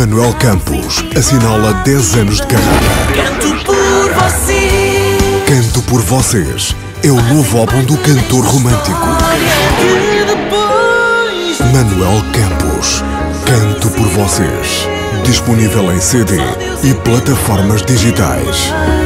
Manuel Campos assinala 10 anos de carreira. Canto por você. Canto por vocês é o novo álbum do cantor romântico. Manuel Campos, Canto por vocês. Disponível em CD e plataformas digitais.